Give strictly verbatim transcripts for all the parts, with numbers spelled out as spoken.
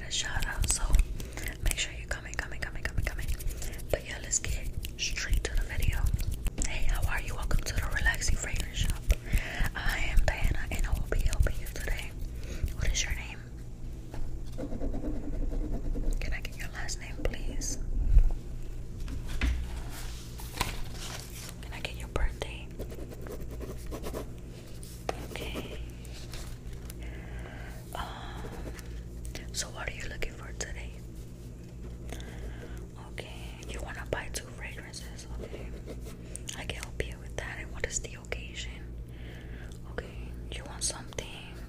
a shout out. So make sure you comment, comment, comment, comment, comment. But yeah, let's get straight to the video. Hey, how are you? Welcome to the Relaxing Fragrance Shop. I am Diana and I will be helping you today. What is your name? Can I get your last name, please? Can I get your birthday? Okay. Um, so what are you looking for today? Okay, you want to buy two fragrances? Okay, I can help you with that. And what is the occasion? Okay, you want something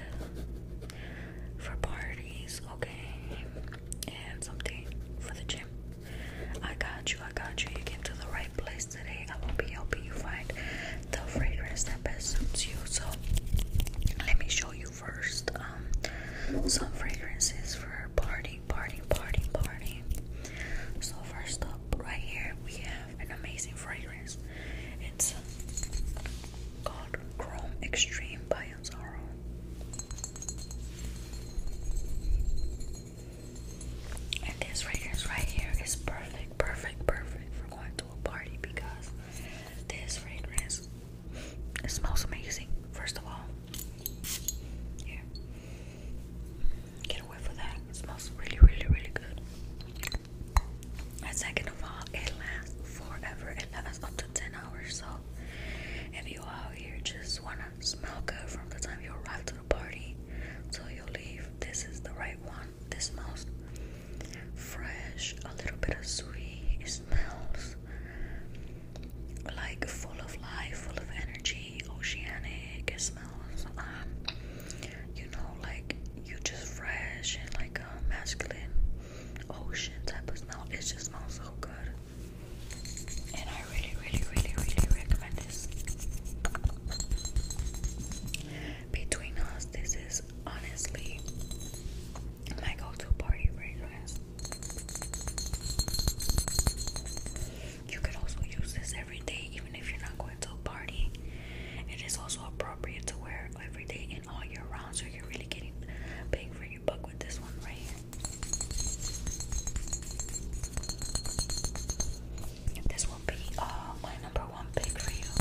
for parties? Okay, and something for the gym. I got you, I got you. You came to the right place today. I will be helping you find the fragrance that best suits you. So let me show you first um, some fragrances for party, party, party, party. So first up, right here, we have an amazing fragrance. It's called Chrome Extreme by Anzaro. And this fragrance right here is perfect, perfect, perfect for going to a party because this fragrance, it smells amazing. First of all, here, get a whiff of that. It smells really, really, really good. And second of all, it lasts forever. It lasts up to ten hours. So if you out here just wanna smell good from the time you arrive to the party till you leave, this is the right one. This smells fresh, a little bit of sweet. It smells like full of life, full of energy, oceanic. It smells, um, you know, like you just fresh and like a masculine ocean type of smell. It just smells so good. And I really, really, really, really recommend this. Between us, this is honestly my go-to party fragrance. You could also use this every day, even if you're not going to a party. It is also appropriate to wear every day and all year round, so you're really getting bang for your buck with this one right here. This will be uh, my number one pick for you.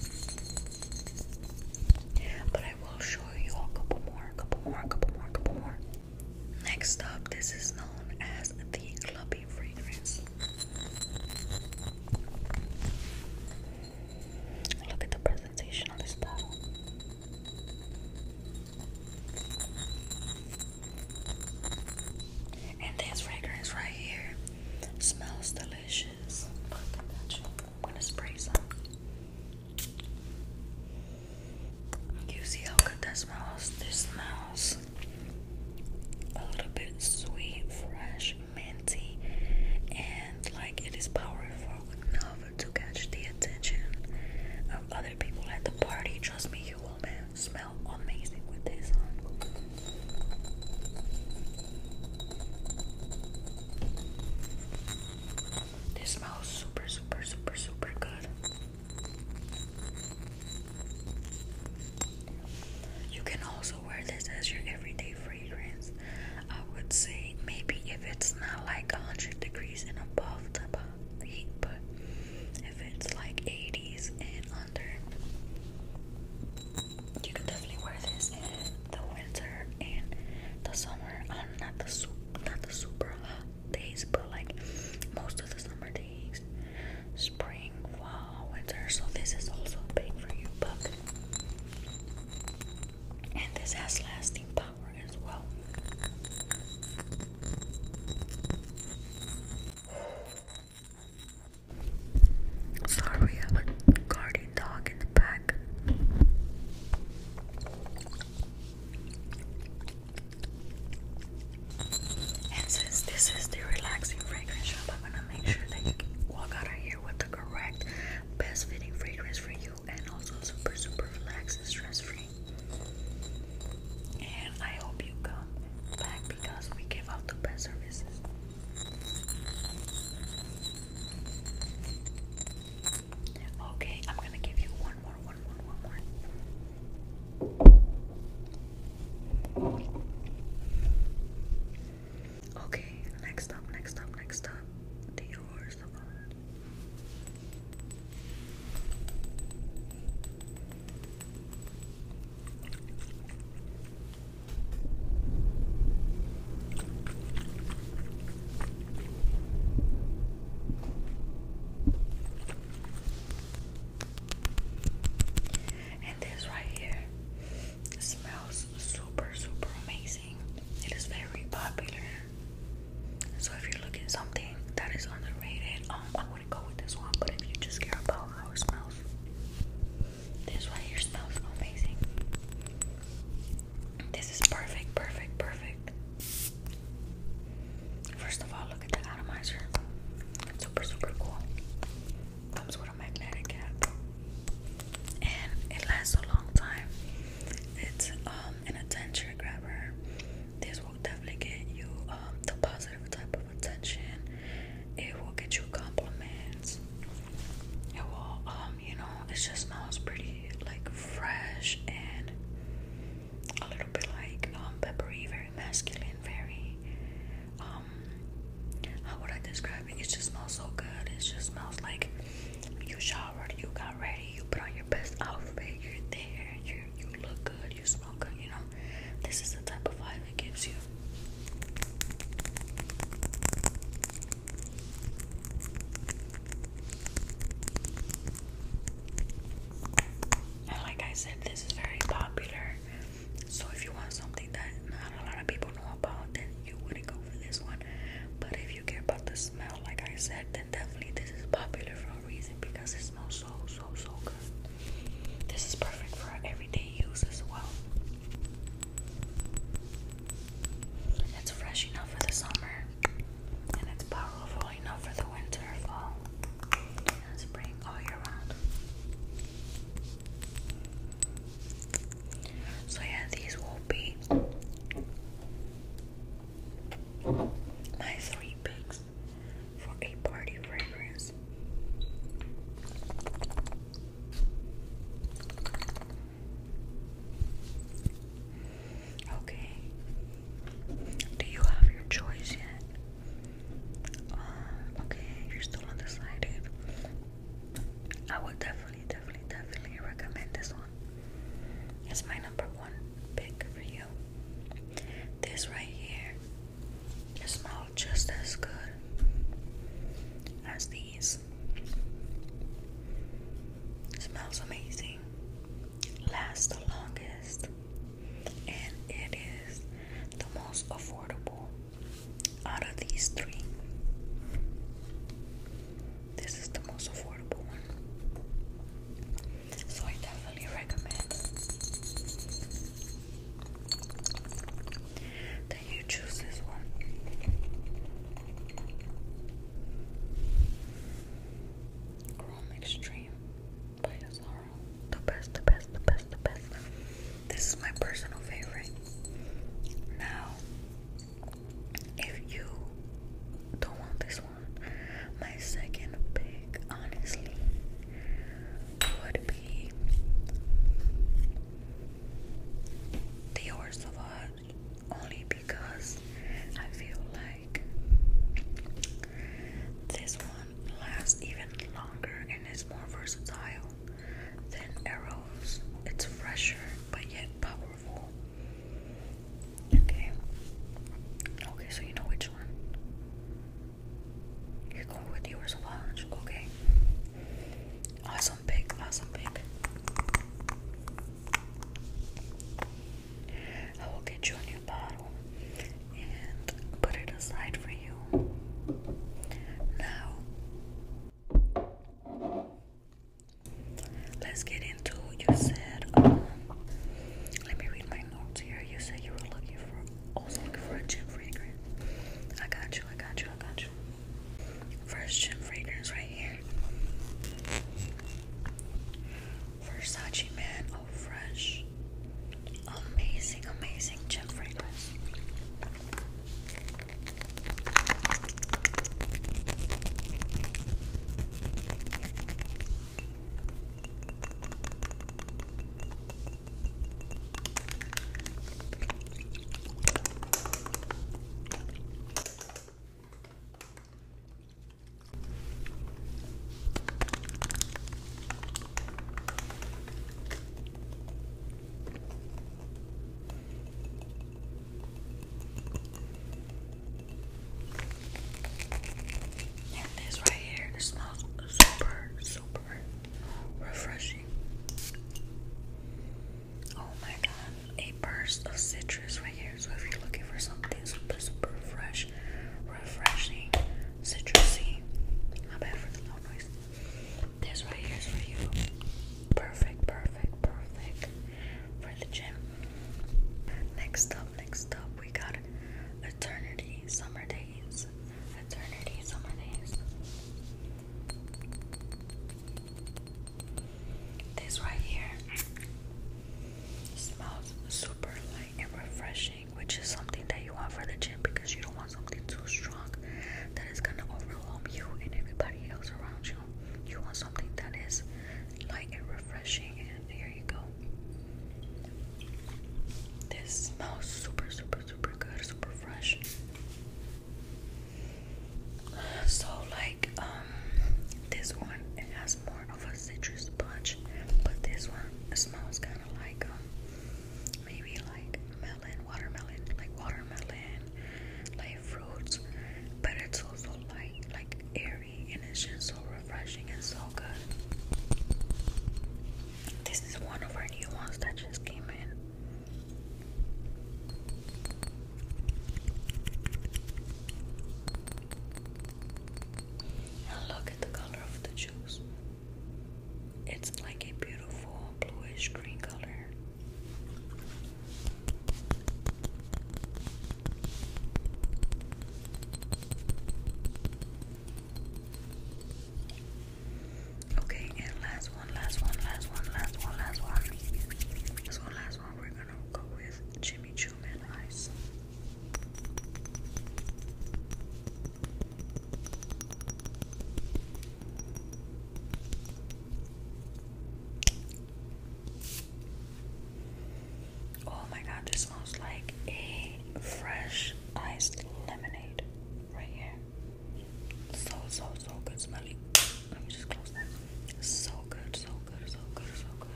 But I will show you a couple more, a couple more, a couple more, a couple more. Next up, this is known as the Clubbing fragrance. Look at the presentation on this bottle. And this fragrance right here smells delicious. Look, I got you. I'm gonna spray some. You see how good that smells? This smells a little bit sweet,